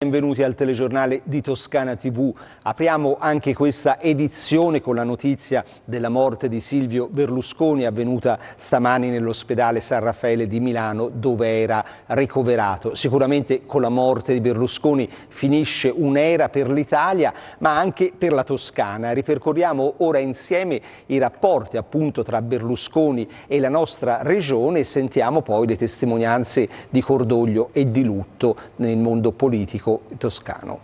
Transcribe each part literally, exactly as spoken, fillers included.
benvenuti al telegiornale di Toscana tivù. Apriamo anche questa edizione con la notizia della morte di Silvio Berlusconi, avvenuta stamani nell'ospedale San Raffaele di Milano, dove era ricoverato. Sicuramente con la morte di Berlusconi finisce un'era per l'Italia, ma anche per la Toscana. Ripercorriamo ora insieme i rapporti appunto tra Berlusconi e la nostra regione e sentiamo poi le testimonianze di cordoglio e di lutto nel mondo politico toscano.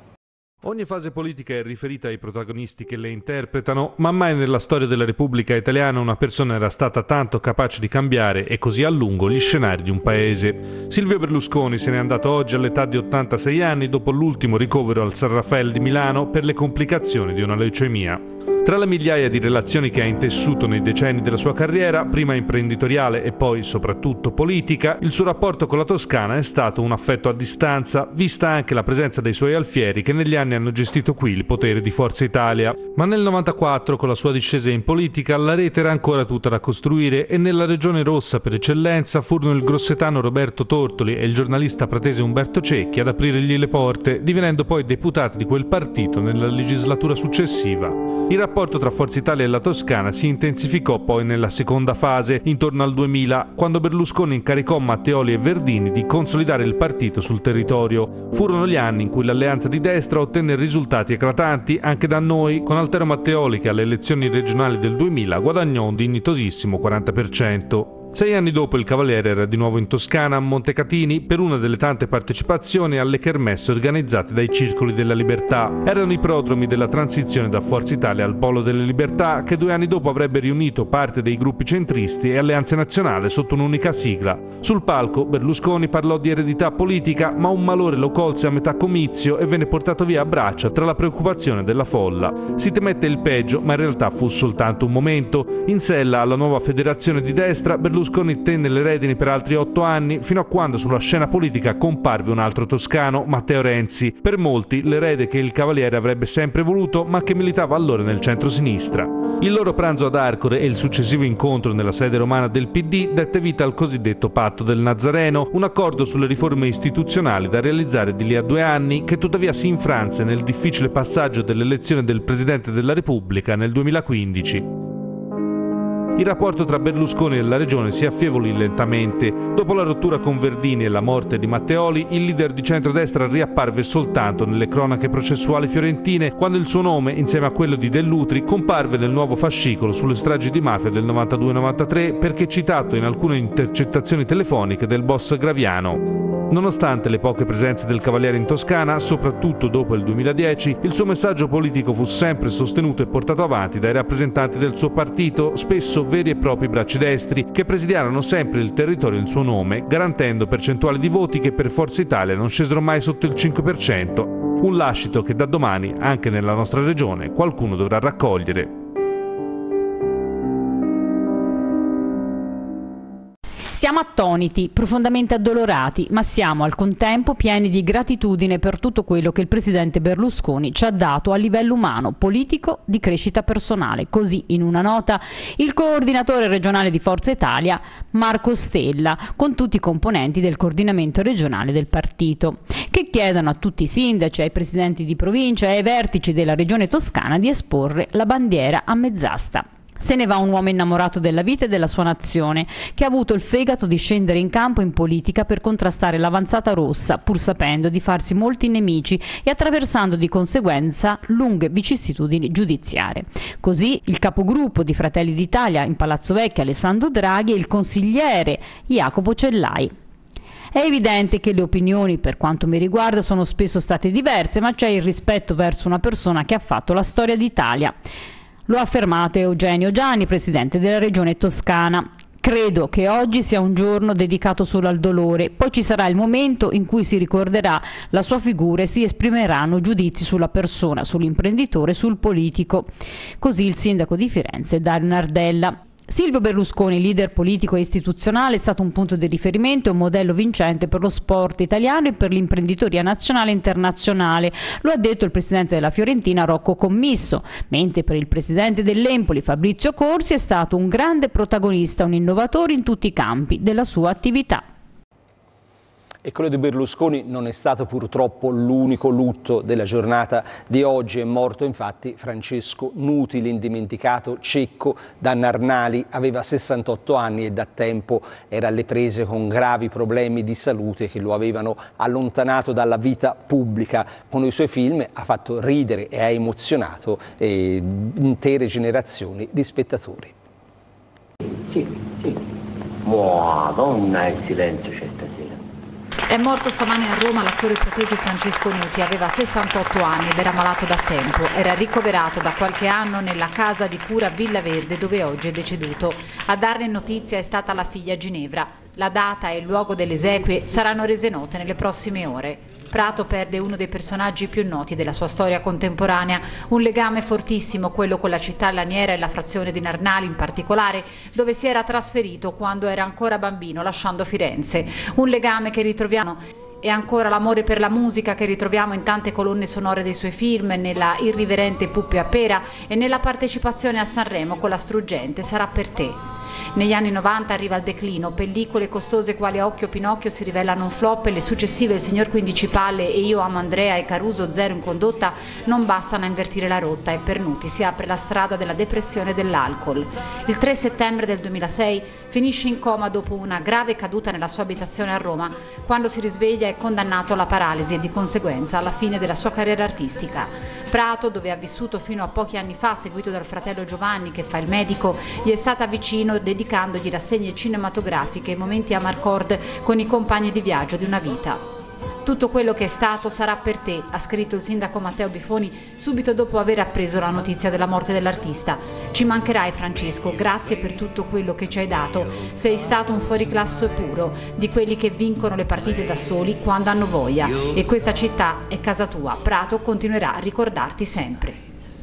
Ogni fase politica è riferita ai protagonisti che le interpretano, ma mai nella storia della Repubblica Italiana una persona era stata tanto capace di cambiare e così a lungo gli scenari di un paese. Silvio Berlusconi se n'è andato oggi all'età di ottantasei anni dopo l'ultimo ricovero al San Raffaele di Milano per le complicazioni di una leucemia. Tra le migliaia di relazioni che ha intessuto nei decenni della sua carriera, prima imprenditoriale e poi soprattutto politica, il suo rapporto con la Toscana è stato un affetto a distanza, vista anche la presenza dei suoi alfieri che negli anni hanno gestito qui il potere di Forza Italia. Ma nel novantaquattro, con la sua discesa in politica, la rete era ancora tutta da costruire e nella regione rossa per eccellenza furono il grossetano Roberto Tortoli e il giornalista pratese Umberto Cecchi ad aprirgli le porte, divenendo poi deputati di quel partito nella legislatura successiva. Il rapporto tra Forza Italia e la Toscana si intensificò poi nella seconda fase, intorno al duemila, quando Berlusconi incaricò Matteoli e Verdini di consolidare il partito sul territorio. Furono gli anni in cui l'alleanza di destra ottenne risultati eclatanti anche da noi, con Altero Matteoli che alle elezioni regionali del duemila guadagnò un dignitosissimo quaranta per cento. Sei anni dopo il Cavaliere era di nuovo in Toscana, a Montecatini, per una delle tante partecipazioni alle kermesse organizzate dai Circoli della Libertà. Erano i prodromi della transizione da Forza Italia al Polo delle Libertà, che due anni dopo avrebbe riunito parte dei gruppi centristi e Alleanza Nazionale sotto un'unica sigla. Sul palco Berlusconi parlò di eredità politica, ma un malore lo colse a metà comizio e venne portato via a braccia tra la preoccupazione della folla. Si temette il peggio, ma in realtà fu soltanto un momento. In sella alla nuova federazione di destra, Berlusconi Berlusconi tenne le redini per altri otto anni, fino a quando sulla scena politica comparve un altro toscano, Matteo Renzi, per molti l'erede che il Cavaliere avrebbe sempre voluto, ma che militava allora nel centro-sinistra. Il loro pranzo ad Arcore e il successivo incontro nella sede romana del P D dette vita al cosiddetto Patto del Nazareno, un accordo sulle riforme istituzionali da realizzare di lì a due anni, che tuttavia si infranse nel difficile passaggio dell'elezione del Presidente della Repubblica nel duemilaquindici. Il rapporto tra Berlusconi e la regione si affievolì lentamente. Dopo la rottura con Verdini e la morte di Matteoli, il leader di centrodestra riapparve soltanto nelle cronache processuali fiorentine, quando il suo nome, insieme a quello di Dell'Utri, comparve nel nuovo fascicolo sulle stragi di mafia del novantadue novantatré, perché citato in alcune intercettazioni telefoniche del boss Graviano. Nonostante le poche presenze del Cavaliere in Toscana, soprattutto dopo il duemiladieci, il suo messaggio politico fu sempre sostenuto e portato avanti dai rappresentanti del suo partito, spesso veri e propri bracci destri, che presidiarono sempre il territorio in suo nome, garantendo percentuali di voti che per Forza Italia non scesero mai sotto il cinque per cento. Un lascito che da domani, anche nella nostra regione, qualcuno dovrà raccogliere. Siamo attoniti, profondamente addolorati, ma siamo al contempo pieni di gratitudine per tutto quello che il presidente Berlusconi ci ha dato a livello umano, politico, di crescita personale. Così, in una nota, il coordinatore regionale di Forza Italia, Marco Stella, con tutti i componenti del coordinamento regionale del partito, che chiedono a tutti i sindaci, ai presidenti di provincia e ai vertici della regione toscana di esporre la bandiera a mezz'asta. Se ne va un uomo innamorato della vita e della sua nazione, che ha avuto il fegato di scendere in campo in politica per contrastare l'avanzata rossa, pur sapendo di farsi molti nemici e attraversando di conseguenza lunghe vicissitudini giudiziarie. Così il capogruppo di Fratelli d'Italia in Palazzo Vecchio, Alessandro Draghi, e il consigliere Jacopo Cellai. È evidente che le opinioni, per quanto mi riguarda, sono spesso state diverse, ma c'è il rispetto verso una persona che ha fatto la storia d'Italia. Lo ha affermato Eugenio Gianni, presidente della regione Toscana. Credo che oggi sia un giorno dedicato solo al dolore, poi ci sarà il momento in cui si ricorderà la sua figura e si esprimeranno giudizi sulla persona, sull'imprenditore, sul politico. Così il sindaco di Firenze, Dario Nardella. Silvio Berlusconi, leader politico e istituzionale, è stato un punto di riferimento e un modello vincente per lo sport italiano e per l'imprenditoria nazionale e internazionale. Lo ha detto il presidente della Fiorentina, Rocco Commisso, mentre per il presidente dell'Empoli, Fabrizio Corsi, è stato un grande protagonista, un innovatore in tutti i campi della sua attività. E quello di Berlusconi non è stato purtroppo l'unico lutto della giornata di oggi. È morto infatti Francesco Nuti, l'indimenticato cecco da Narnali. Aveva sessantotto anni e da tempo era alle prese con gravi problemi di salute che lo avevano allontanato dalla vita pubblica. Con i suoi film ha fatto ridere e ha emozionato eh, intere generazioni di spettatori. Sì, sì. Madonna, il silenzio c'è stasera. È morto stamane a Roma l'attore protesi Francesco Nuti, aveva sessantotto anni ed era malato da tempo. Era ricoverato da qualche anno nella casa di cura Villa Verde dove oggi è deceduto. A darne notizia è stata la figlia Ginevra. La data e il luogo delle esequie saranno rese note nelle prossime ore. Prato perde uno dei personaggi più noti della sua storia contemporanea, un legame fortissimo, quello con la città laniera e la frazione di Narnali in particolare, dove si era trasferito quando era ancora bambino, lasciando Firenze. Un legame che ritroviamo e ancora l'amore per la musica che ritroviamo in tante colonne sonore dei suoi film, nella irriverente Puppe a pera e nella partecipazione a Sanremo con la struggente Sarà per te. Negli anni novanta arriva il declino, pellicole costose quali Occhio Pinocchio si rivelano un flop e le successive Il signor quindici palle e Io amo Andrea e Caruso zero in condotta non bastano a invertire la rotta e per Nuti si apre la strada della depressione e dell'alcol. Il tre settembre del duemilasei finisce in coma dopo una grave caduta nella sua abitazione a Roma. Quando si risveglia è condannato alla paralisi e di conseguenza alla fine della sua carriera artistica. Prato, dove ha vissuto fino a pochi anni fa, seguito dal fratello Giovanni che fa il medico, gli è stata vicino dedicandogli rassegne cinematografiche e momenti a Marcord con i compagni di viaggio di una vita. Tutto quello che è stato sarà per te, ha scritto il sindaco Matteo Bifoni subito dopo aver appreso la notizia della morte dell'artista. Ci mancherai Francesco, grazie per tutto quello che ci hai dato. Sei stato un fuoriclasse puro, di quelli che vincono le partite da soli quando hanno voglia. E questa città è casa tua. Prato continuerà a ricordarti sempre.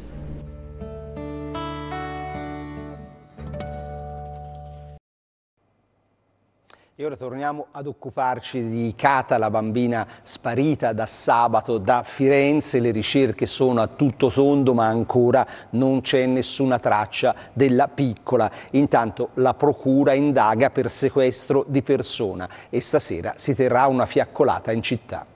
E ora torniamo ad occuparci di Cata, la bambina sparita da sabato da Firenze. Le ricerche sono a tutto tondo, ma ancora non c'è nessuna traccia della piccola. Intanto la procura indaga per sequestro di persona e stasera si terrà una fiaccolata in città.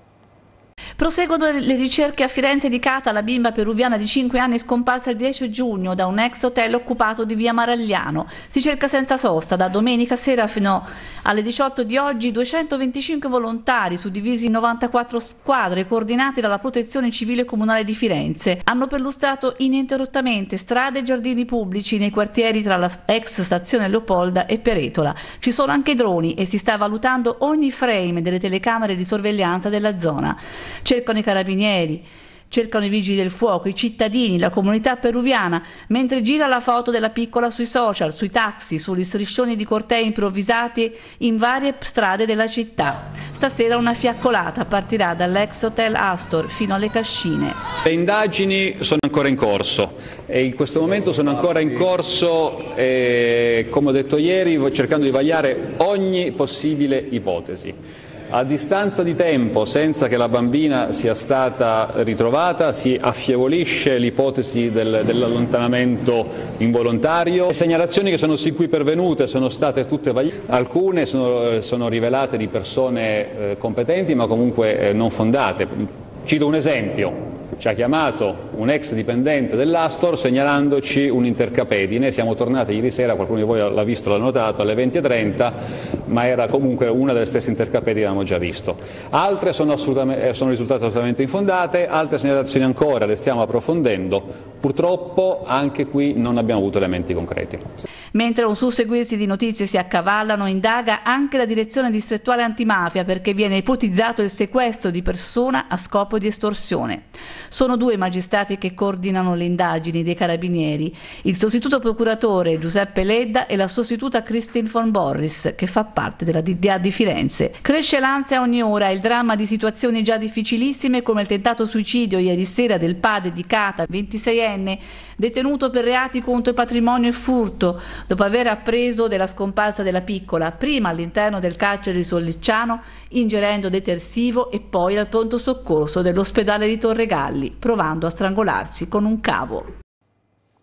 Proseguono le ricerche a Firenze di Cata, la bimba peruviana di cinque anni scomparsa il dieci giugno da un ex hotel occupato di via Maragliano. Si cerca senza sosta da domenica sera fino alle diciotto di oggi duecentoventicinque volontari suddivisi in novantaquattro squadre coordinati dalla Protezione Civile Comunale di Firenze. Hanno perlustrato ininterrottamente strade e giardini pubblici nei quartieri tra la ex stazione Leopolda e Peretola. Ci sono anche droni e si sta valutando ogni frame delle telecamere di sorveglianza della zona. Cercano i carabinieri, cercano i vigili del fuoco, i cittadini, la comunità peruviana, mentre gira la foto della piccola sui social, sui taxi, sugli striscioni di cortei improvvisati in varie strade della città. Stasera una fiaccolata partirà dall'ex hotel Astor fino alle Cascine. Le indagini sono ancora in corso e in questo momento sono ancora in corso, eh, come ho detto ieri, cercando di vagliare ogni possibile ipotesi. A distanza di tempo, senza che la bambina sia stata ritrovata, si affievolisce l'ipotesi del, dell'allontanamento involontario. Le segnalazioni che sono sin qui pervenute sono state tutte vagliate, alcune sono, sono rivelate di persone eh, competenti ma comunque eh, non fondate. Cito un esempio. Ci ha chiamato un ex dipendente dell'Astor segnalandoci un'intercapedine, siamo tornati ieri sera, qualcuno di voi l'ha visto, l'ha notato, alle venti e trenta, ma era comunque una delle stesse intercapedini che avevamo già visto. Altre sono, assolutamente, sono risultate assolutamente infondate, altre segnalazioni ancora le stiamo approfondendo, purtroppo anche qui non abbiamo avuto elementi concreti. Mentre un susseguirsi di notizie si accavallano, indaga anche la direzione distrettuale antimafia perché viene ipotizzato il sequestro di persona a scopo di estorsione. Sono due magistrati che coordinano le indagini dei carabinieri, il sostituto procuratore Giuseppe Ledda e la sostituta Christine von Borris, che fa parte della D D A di Firenze. Cresce l'ansia a ogni ora, il dramma di situazioni già difficilissime come il tentato suicidio ieri sera del padre di Cata, ventiseienne, detenuto per reati contro il patrimonio e furto, dopo aver appreso della scomparsa della piccola, prima all'interno del carcere di Sollicciano, ingerendo detersivo e poi al pronto soccorso dell'ospedale di Torregalli, provando a strangolarsi con un cavo.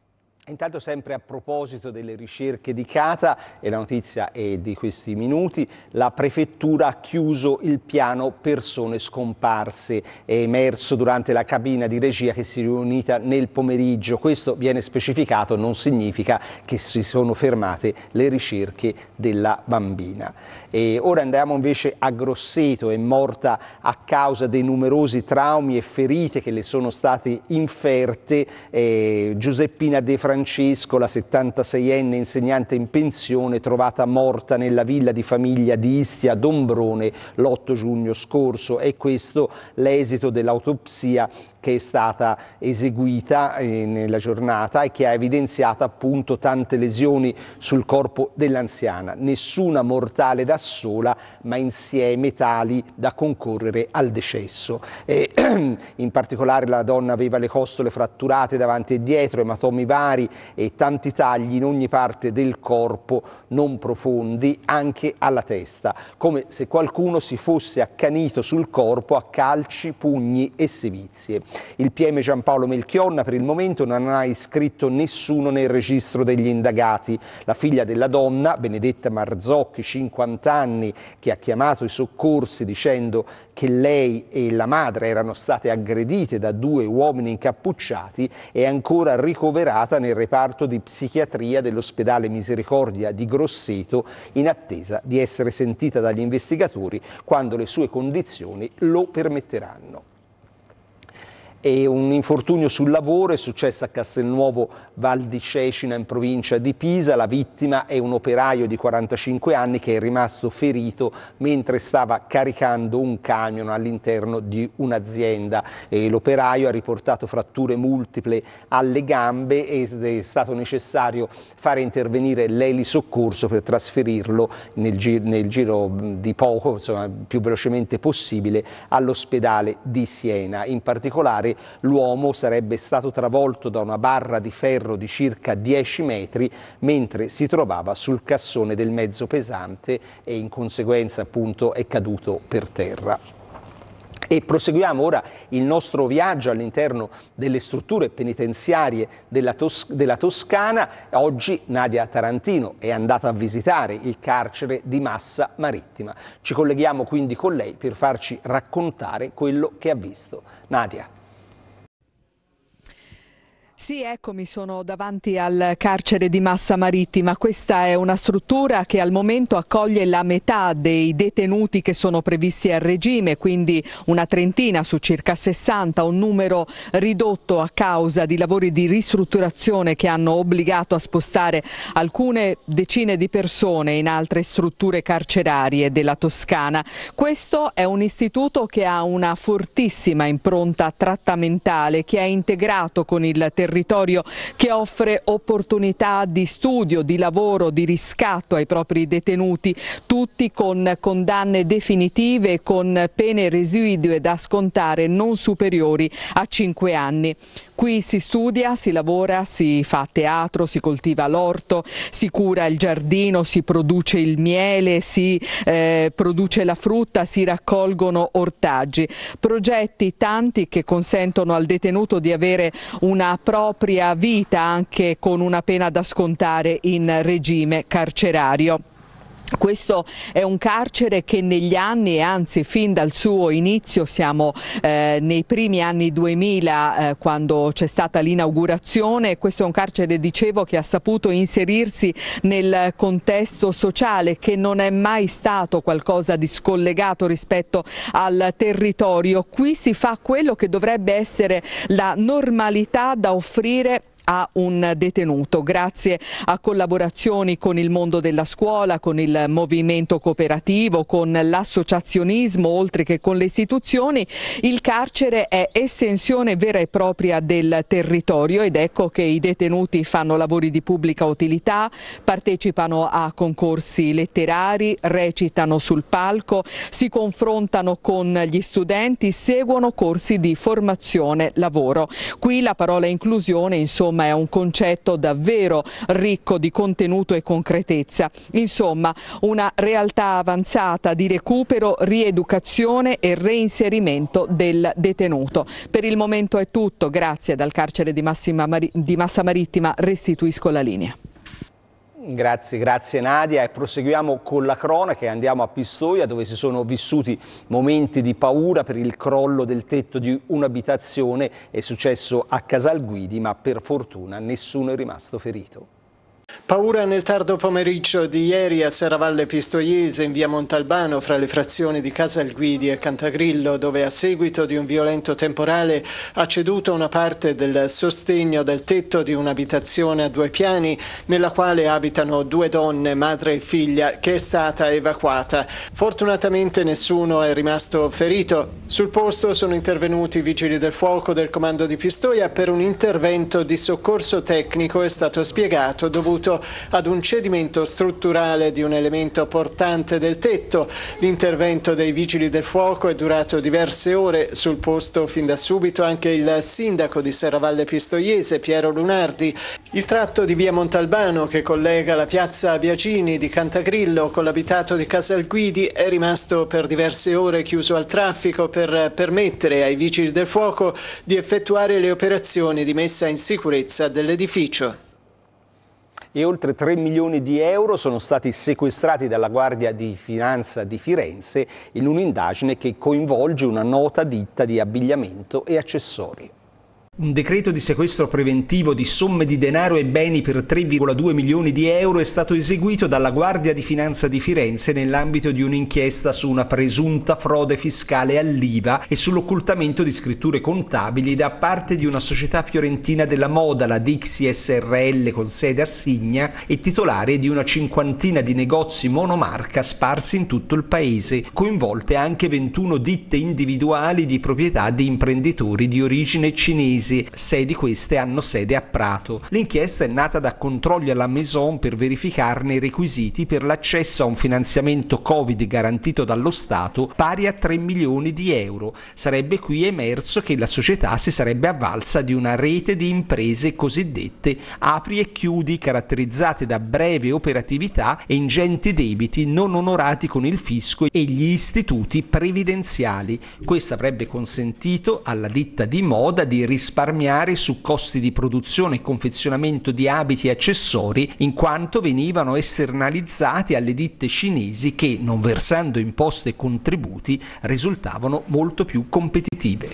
Intanto, sempre a proposito delle ricerche di Cata, e la notizia è di questi minuti, la prefettura ha chiuso il piano persone scomparse. È emerso durante la cabina di regia che si è riunita nel pomeriggio. Questo viene specificato, non significa che si sono fermate le ricerche della bambina. E ora andiamo invece a Grosseto. È morta a causa dei numerosi traumi e ferite che le sono state inferte eh, Giuseppina De Francesco, la settantaseienne insegnante in pensione, trovata morta nella villa di famiglia di Istia Dombrone l'otto giugno scorso. È questo l'esito dell'autopsia che è stata eseguita eh, nella giornata e che ha evidenziato appunto tante lesioni sul corpo dell'anziana. Nessuna mortale da sola, ma insieme tali da concorrere al decesso. E, in particolare la donna aveva le costole fratturate davanti e dietro, ematomi vari e tanti tagli in ogni parte del corpo, non profondi, anche alla testa, come se qualcuno si fosse accanito sul corpo a calci, pugni e sevizie. Il P M Giampaolo Melchionna per il momento non ha iscritto nessuno nel registro degli indagati. La figlia della donna, Benedetta Marzocchi, cinquanta anni, che ha chiamato i soccorsi dicendo che lei e la madre erano state aggredite da due uomini incappucciati, è ancora ricoverata nel reparto di psichiatria dell'ospedale Misericordia di Grosseto, in attesa di essere sentita dagli investigatori quando le sue condizioni lo permetteranno. E un infortunio sul lavoro è successo a Castelnuovo Val di Cecina in provincia di Pisa. La vittima è un operaio di quarantacinque anni che è rimasto ferito mentre stava caricando un camion all'interno di un'azienda. L'operaio ha riportato fratture multiple alle gambe ed è stato necessario fare intervenire l'elisoccorso per trasferirlo nel, gi nel giro di poco, insomma, più velocemente possibile, all'ospedale di Siena. In particolare l'uomo sarebbe stato travolto da una barra di ferro di circa dieci metri mentre si trovava sul cassone del mezzo pesante e in conseguenza appunto è caduto per terra. E proseguiamo ora il nostro viaggio all'interno delle strutture penitenziarie della, Tos- della Toscana. Oggi Nadia Tarantino è andata a visitare il carcere di Massa Marittima. Ci colleghiamo quindi con lei per farci raccontare quello che ha visto. Nadia. Sì, eccomi, sono davanti al carcere di Massa Marittima. Questa è una struttura che al momento accoglie la metà dei detenuti che sono previsti a regime, quindi una trentina su circa sessanta, un numero ridotto a causa di lavori di ristrutturazione che hanno obbligato a spostare alcune decine di persone in altre strutture carcerarie della Toscana. Questo è un istituto che ha una fortissima impronta trattamentale, che è integrato con il territorio territorio, che offre opportunità di studio, di lavoro, di riscatto ai propri detenuti, tutti con condanne definitive e con pene residue da scontare non superiori a cinque anni. Qui si studia, si lavora, si fa teatro, si coltiva l'orto, si cura il giardino, si produce il miele, si eh, produce la frutta, si raccolgono ortaggi. Progetti tanti che consentono al detenuto di avere una propria vita anche con una pena da scontare in regime carcerario. Questo è un carcere che negli anni, e anzi fin dal suo inizio, siamo eh, nei primi anni duemila eh, quando c'è stata l'inaugurazione, questo è un carcere, dicevo, che ha saputo inserirsi nel contesto sociale, che non è mai stato qualcosa di scollegato rispetto al territorio. Qui si fa quello che dovrebbe essere la normalità da offrire a un detenuto, grazie a collaborazioni con il mondo della scuola, con il movimento cooperativo, con l'associazionismo, oltre che con le istituzioni. Il carcere è estensione vera e propria del territorio ed ecco che i detenuti fanno lavori di pubblica utilità, partecipano a concorsi letterari, recitano sul palco, si confrontano con gli studenti, seguono corsi di formazione lavoro. Qui la parola inclusione, insomma, insomma è un concetto davvero ricco di contenuto e concretezza. Insomma, una realtà avanzata di recupero, rieducazione e reinserimento del detenuto. Per il momento è tutto, grazie. Dal carcere di, Massima Mari- di Massa Marittima restituisco la linea. Grazie, grazie Nadia, e proseguiamo con la cronaca e andiamo a Pistoia, dove si sono vissuti momenti di paura per il crollo del tetto di un'abitazione. È successo a Casalguidi, ma per fortuna nessuno è rimasto ferito. Paura nel tardo pomeriggio di ieri a Serravalle Pistoiese, in via Montalbano, fra le frazioni di Casalguidi e Cantagrillo, dove a seguito di un violento temporale ha ceduto una parte del sostegno del tetto di un'abitazione a due piani nella quale abitano due donne, madre e figlia, che è stata evacuata. Fortunatamente nessuno è rimasto ferito. Sul posto sono intervenuti i vigili del fuoco del comando di Pistoia per un intervento di soccorso tecnico, è stato spiegato, dovuto ad un cedimento strutturale di un elemento portante del tetto. L'intervento dei vigili del fuoco è durato diverse ore. Sul posto fin da subito anche il sindaco di Serravalle Pistoiese, Piero Lunardi. Il tratto di via Montalbano che collega la piazza Biagini di Cantagrillo con l'abitato di Casalguidi è rimasto per diverse ore chiuso al traffico per permettere ai vigili del fuoco di effettuare le operazioni di messa in sicurezza dell'edificio. E oltre tre milioni di euro sono stati sequestrati dalla Guardia di Finanza di Firenze in un'indagine che coinvolge una nota ditta di abbigliamento e accessori. Un decreto di sequestro preventivo di somme di denaro e beni per tre virgola due milioni di euro è stato eseguito dalla Guardia di Finanza di Firenze nell'ambito di un'inchiesta su una presunta frode fiscale all'I V A e sull'occultamento di scritture contabili da parte di una società fiorentina della moda, la Dixi S R L, con sede a Signa e titolare di una cinquantina di negozi monomarca sparsi in tutto il paese, coinvolte anche ventuno ditte individuali di proprietà di imprenditori di origine cinese. Sei di queste hanno sede a Prato. L'inchiesta è nata da controlli alla Maison per verificarne i requisiti per l'accesso a un finanziamento Covid garantito dallo Stato pari a tre milioni di euro. Sarebbe qui emerso che la società si sarebbe avvalsa di una rete di imprese cosiddette apri e chiudi, caratterizzate da breve operatività e ingenti debiti non onorati con il fisco e gli istituti previdenziali. Questo avrebbe consentito alla ditta di moda di risparmiare risparmiare su costi di produzione e confezionamento di abiti e accessori, in quanto venivano esternalizzati alle ditte cinesi che, non versando imposte e contributi, risultavano molto più competitive.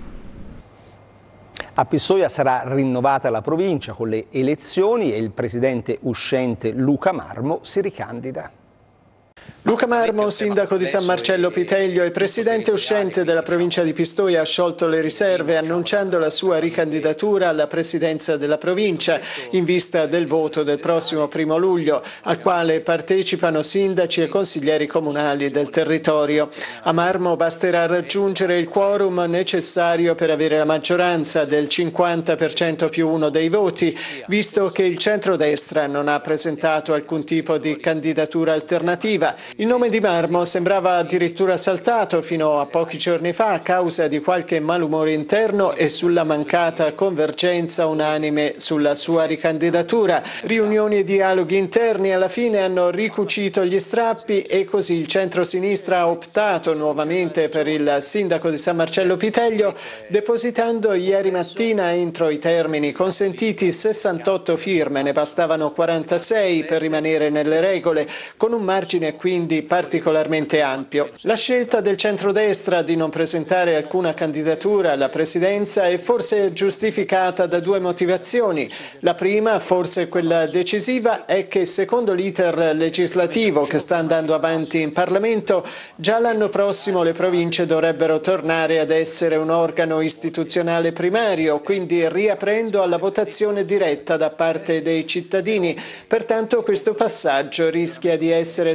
A Pistoia sarà rinnovata la provincia con le elezioni e il presidente uscente Luca Marmo si ricandida. Luca Marmo, sindaco di San Marcello Piteglio e presidente uscente della provincia di Pistoia, ha sciolto le riserve annunciando la sua ricandidatura alla presidenza della provincia in vista del voto del prossimo primo luglio, al quale partecipano sindaci e consiglieri comunali del territorio. A Marmo basterà raggiungere il quorum necessario per avere la maggioranza del cinquanta per cento più uno dei voti, visto che il centrodestra non ha presentato alcun tipo di candidatura alternativa. Il nome di Marmo sembrava addirittura saltato fino a pochi giorni fa a causa di qualche malumore interno e sulla mancata convergenza unanime sulla sua ricandidatura. Riunioni e dialoghi interni alla fine hanno ricucito gli strappi e così il centro-sinistra ha optato nuovamente per il sindaco di San Marcello Piteglio, depositando ieri mattina entro i termini consentiti sessantotto firme, ne bastavano quarantasei per rimanere nelle regole, con un margine quindi particolarmente ampio. La scelta del centrodestra di non presentare alcuna candidatura alla presidenza è forse giustificata da due motivazioni. La prima, forse quella decisiva, è che secondo l'iter legislativo che sta andando avanti in Parlamento, già l'anno prossimo le province dovrebbero tornare ad essere un organo istituzionale primario, quindi riaprendo alla votazione diretta da parte dei cittadini. Pertanto questo passaggio rischia di essere soltanto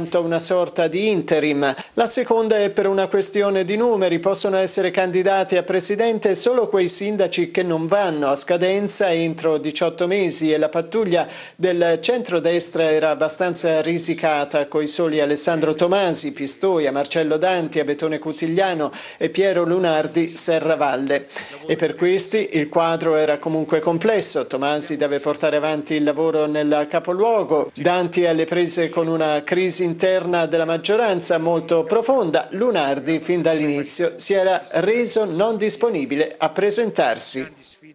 quanto una sorta di interim. La seconda è per una questione di numeri. Possono essere candidati a presidente solo quei sindaci che non vanno a scadenza entro diciotto mesi, e la pattuglia del centrodestra era abbastanza risicata, coi soli Alessandro Tomasi, Pistoia, Marcello Danti, Abetone Cutigliano e Piero Lunardi, Serravalle. E per questi il quadro era comunque complesso. Tomasi deve portare avanti il lavoro nel capoluogo, Danti è alle prese con una crisi interna della maggioranza molto profonda, Lunardi fin dall'inizio si era reso non disponibile a presentarsi.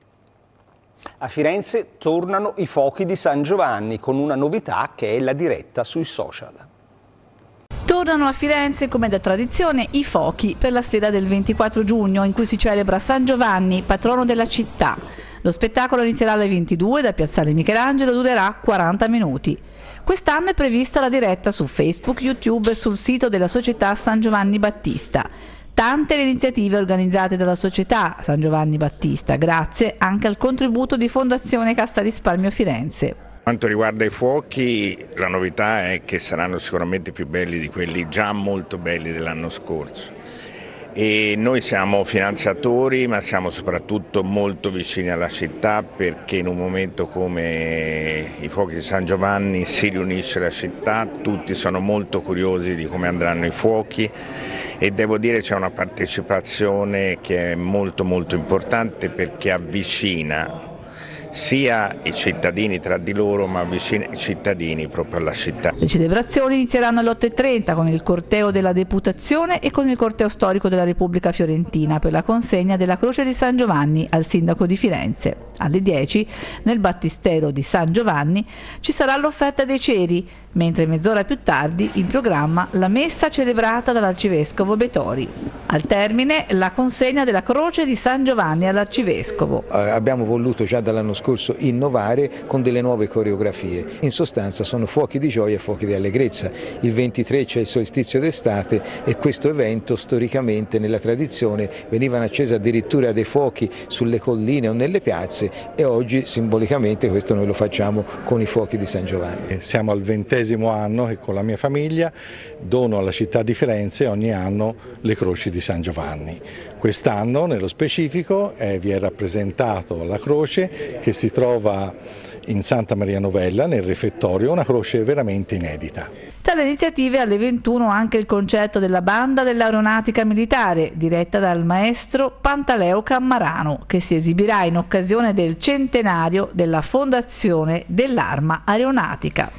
A Firenze tornano i fuochi di San Giovanni con una novità che è la diretta sui social. Tornano a Firenze come da tradizione i fuochi per la sera del ventiquattro giugno in cui si celebra San Giovanni, patrono della città. Lo spettacolo inizierà alle ventidue da Piazzale Michelangelo e durerà quaranta minuti. Quest'anno è prevista la diretta su Facebook, YouTube e sul sito della società San Giovanni Battista. Tante le iniziative organizzate dalla società San Giovanni Battista, grazie anche al contributo di Fondazione Cassa Risparmio Firenze. Per quanto riguarda i fuochi, la novità è che saranno sicuramente più belli di quelli già molto belli dell'anno scorso. E noi siamo finanziatori, ma siamo soprattutto molto vicini alla città, perché in un momento come i fuochi di San Giovanni si riunisce la città, tutti sono molto curiosi di come andranno i fuochi e devo dire c'è una partecipazione che è molto molto importante, perché avvicina sia i cittadini tra di loro, ma avvicina i cittadini proprio alla città. Le celebrazioni inizieranno alle otto e trenta con il corteo della Deputazione e con il corteo storico della Repubblica Fiorentina per la consegna della Croce di San Giovanni al sindaco di Firenze. Alle dieci, nel Battistero di San Giovanni, ci sarà l'offerta dei ceri, mentre mezz'ora più tardi in programma la messa celebrata dall'arcivescovo Betori. Al termine la consegna della Croce di San Giovanni all'arcivescovo. Eh, abbiamo voluto già dall'anno scorso innovare con delle nuove coreografie. In sostanza sono fuochi di gioia e fuochi di allegrezza. Il ventitré c'è il solstizio d'estate e questo evento storicamente nella tradizione venivano accesi addirittura dei fuochi sulle colline o nelle piazze, e oggi simbolicamente questo noi lo facciamo con i fuochi di San Giovanni. Siamo al ventesimo anno che con la mia famiglia dono alla città di Firenze ogni anno le croci di San Giovanni. Quest'anno nello specifico eh, vi è rappresentato la croce che si trova in Santa Maria Novella nel refettorio, una croce veramente inedita. Tra le iniziative alle ventuno anche il concerto della banda dell'aeronautica militare, diretta dal maestro Pantaleo Cammarano, che si esibirà in occasione del centenario della fondazione dell'Arma Aeronautica.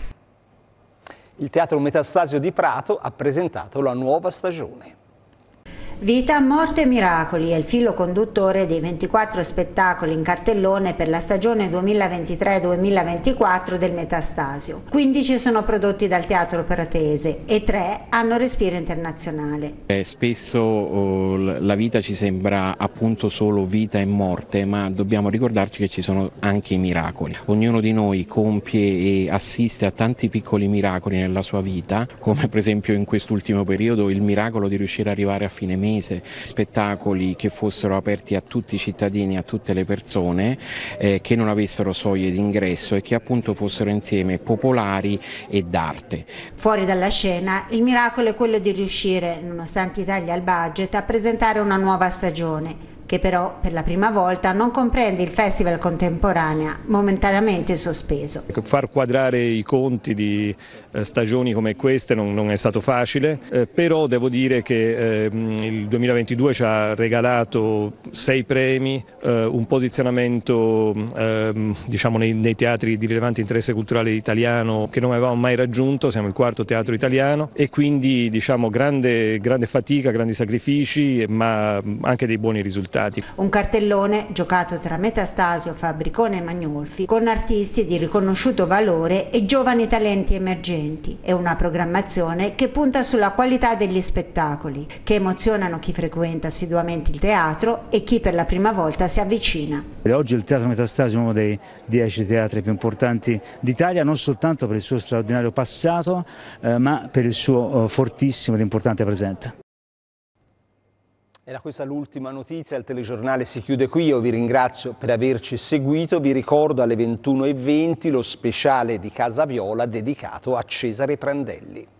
Il Teatro Metastasio di Prato ha presentato la nuova stagione. Vita, morte e miracoli è il filo conduttore dei ventiquattro spettacoli in cartellone per la stagione duemilaventitré duemilaventiquattro del Metastasio. quindici sono prodotti dal Teatro Pratese e tre hanno respiro internazionale. Eh, spesso oh, la vita ci sembra appunto solo vita e morte, ma dobbiamo ricordarci che ci sono anche i miracoli. Ognuno di noi compie e assiste a tanti piccoli miracoli nella sua vita, come per esempio in quest'ultimo periodo il miracolo di riuscire ad arrivare a fine mese. Spettacoli che fossero aperti a tutti i cittadini, a tutte le persone, eh, che non avessero soglie d'ingresso e che appunto fossero insieme popolari e d'arte. Fuori dalla scena il miracolo è quello di riuscire, nonostante i tagli al budget, a presentare una nuova stagione, che però per la prima volta non comprende il Festival Contemporanea, momentaneamente sospeso. Far quadrare i conti di eh, stagioni come queste non, non è stato facile, eh, però devo dire che eh, il duemilaventidue ci ha regalato sei premi, eh, un posizionamento eh, diciamo nei, nei teatri di rilevante interesse culturale italiano che non avevamo mai raggiunto, siamo il quarto teatro italiano, e quindi diciamo grande, grande fatica, grandi sacrifici, ma anche dei buoni risultati. Un cartellone giocato tra Metastasio, Fabbricone e Magnolfi, con artisti di riconosciuto valore e giovani talenti emergenti, e una programmazione che punta sulla qualità degli spettacoli, che emozionano chi frequenta assiduamente il teatro e chi per la prima volta si avvicina. Oggi il Teatro Metastasio è uno dei dieci teatri più importanti d'Italia, non soltanto per il suo straordinario passato, eh, ma per il suo eh, fortissimo ed importante presente. Era questa l'ultima notizia, il telegiornale si chiude qui, io vi ringrazio per averci seguito, vi ricordo alle ventuno e venti lo speciale di Casa Viola dedicato a Cesare Prandelli.